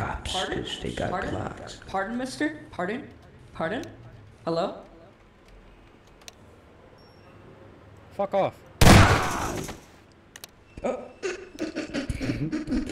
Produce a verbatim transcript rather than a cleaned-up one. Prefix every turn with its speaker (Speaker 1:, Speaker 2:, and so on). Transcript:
Speaker 1: cops.
Speaker 2: Pardon?
Speaker 1: They got
Speaker 2: Pardon?
Speaker 1: Glocks.
Speaker 2: Pardon, mister? Pardon? Pardon? Hello?
Speaker 3: Fuck off.
Speaker 1: Oh.